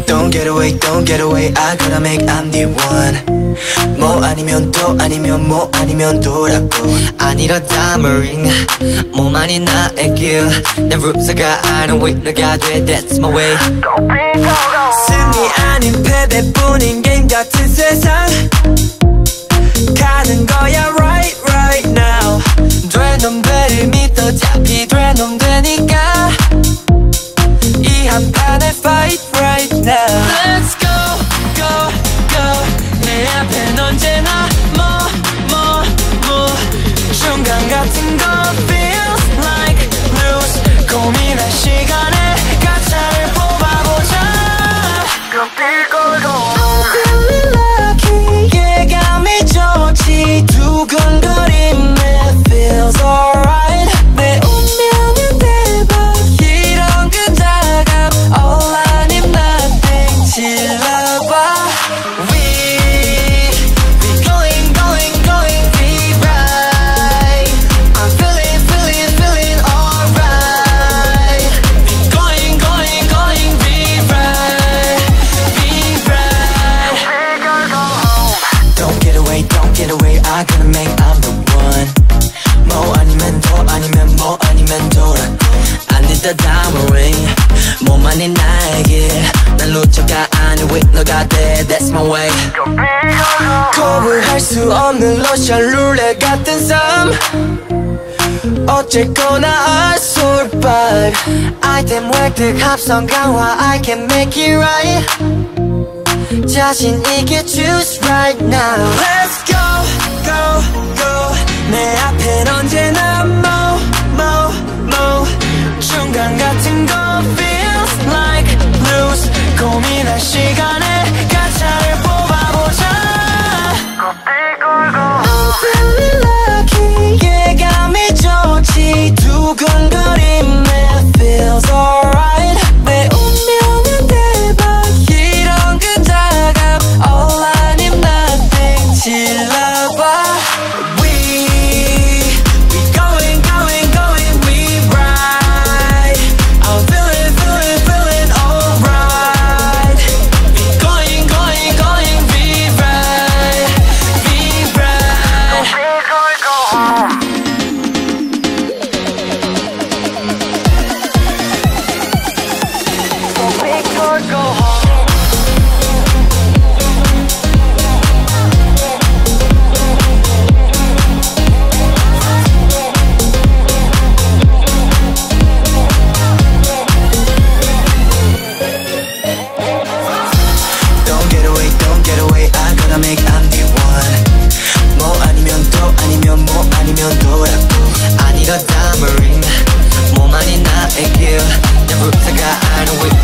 Don't get away, don't get away. I gotta make I'm the one. 뭐 아니면 또 아니면 뭐 아니면 또라고. 안 이러다 marine 뭐만이 나의 길. 내 룰스가 아는 위로가 돼. That's my way. 승리 아닌 패배뿐인 게임 같은 세상. 가는 거야 right right now. 돼 놈 배를 믿어 잡히 돼 놈 되니까. 이 한 판에 fight right now. Let's go go go. 내 앞엔 언제나 뭐 중간 같은 거 feels like lose. 고민할 시간에 가차를 뽑아보자. I'm feeling lucky. 예감이 좋지. 두근거림에 feels alright. 내 운명은 대박. 이런 끈적함 all 아님 nothing. 질러봐. I gotta make I'm the one. 뭐 아니면 도 아니면 뭐 아니면 도라. I need the diamond ring. 뭐만이 나에게 난 루저가 아닌 위너가 돼. That's my way. 거부할 수 없는 러시안 룰렛 같은 삶. 어쨌거나 I survive. 아이템 획득 합성 강화 I can make it right. 자신 있게 choose right now. Let's go go go. 내 앞엔 언제나 뭐 중간 같은 거 feels like lose. 고민할 시간에 가차를 뽑아보자. I'm feeling lucky. 예감이 좋지. 두근거림에 feels alright. 내 운명은 대박. 이런 끈적함 all 아님 nothing. 질러봐. make I'm the one. 뭐 아니면 또 아니면 뭐 아니면 또라고. 아니라 다머링 뭐만이 나의 길. 내 루트가 아는